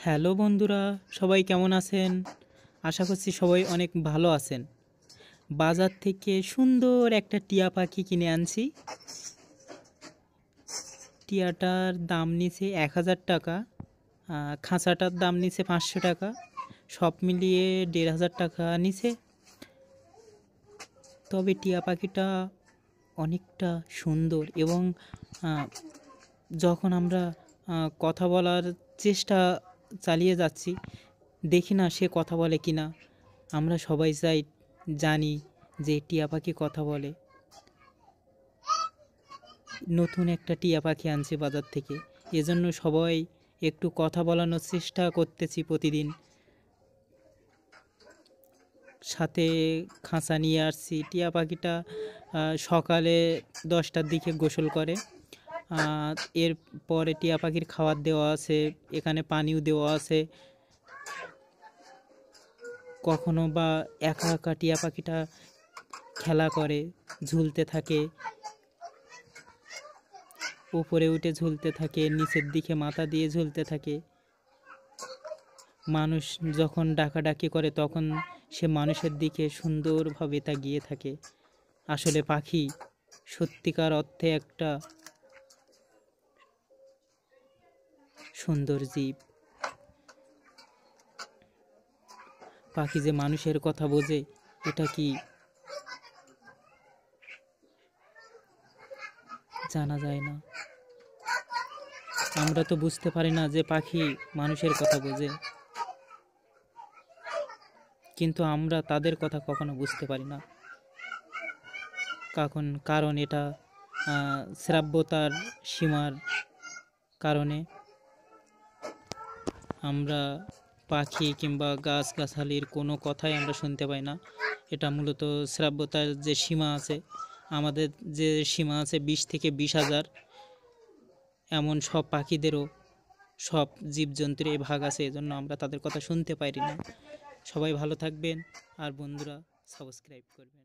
Hello বন্ধুরা, সবাই কেমন আছেন? আশা করছি সবাই অনেক ভালো আছেন। বাজার থেকে সুন্দর একটা টিয়া পাখি কিনে আনছি। টিয়াটার দাম নিছে 1000 টাকা, খাঁচাটার দাম নিছে 500 টাকা, সব মিলিয়ে 1500 টাকা নিছে। তবে টিয়া পাখিটা অনেকটা সুন্দর এবং যখন আমরা কথা বলার চেষ্টা চালিয়ে যাচ্ছি, দেখি না সে কথা বলে কি না। আমরা সবাই জানি যে টিয়া পাখি কথা বলে। নতুন একটা টিয়া পাখি আনছি বাজার থেকে, এজন্য সবাই একটু কথা বলানোর চেষ্টা করতেছি প্রতিদিন। সাথে খাঁচা নিয়ে আসছি। টিয়া পাখিটা সকালে 10টার দিকে গোসল করে। এরপরে টিয়া পাখির খাবার দেওয়া আছে, এখানে পানিও দেওয়া আছে। কখনো বা একা একা টিয়া পাখিটা খেলা করে, ঝুলতে থাকে, উপরে উঠে ঝুলতে থাকে, নিচের দিকে মাথা দিয়ে ঝুলতে থাকে। মানুষ যখন ডাকাডাকি করে তখন সে মানুষের দিকে সুন্দরভাবে তাকিয়ে থাকে। আসলে পাখি সত্যিকার অর্থে একটা সুন্দর জীব। পাখি যে মানুষের কথা বোঝে, এটা কি জানা যায় না। আমরা তো বুঝতে পারি না যে পাখি মানুষের কথা বোঝে, কিন্তু আমরা তাদের কথা কখনো বুঝতে পারি না। কারণ এটা শ্রাব্যতার সীমার কারণে আমরা পাখি কিংবা গাছগাছালির কোনো কথাই আমরা শুনতে পাই না। এটা মূলত শ্রাব্যতার যে সীমা আছে, আমাদের যে সীমা আছে 20 থেকে 20,000, এমন সব পাখিদেরও, সব জীবজন্তুর এই ভাগ আছে। এজন্য আমরা তাদের কথা শুনতে পারি না। সবাই ভালো থাকবেন, আর বন্ধুরা সাবস্ক্রাইব করবেন।